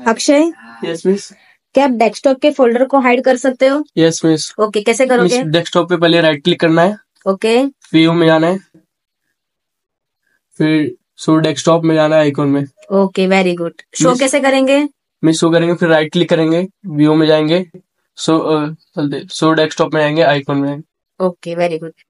Akshay, yes miss. क्या आप desktop के फोल्डर को हाइड कर सकते हो? Yes miss. ओके, कैसे करोगे? डेस्कटॉप पे पहले राइट क्लिक करना है, ओके व्यू में जाना है, फिर शो डेस्कटॉप में जाना है, आइकॉन में। Okay, very good. Show miss- कैसे करेंगे? मिस शो करेंगे, फिर राइट क्लिक करेंगे, व्यू में जाएंगे, शो डेस्कटॉप में जाएंगे, आइकॉन में। Okay, very good.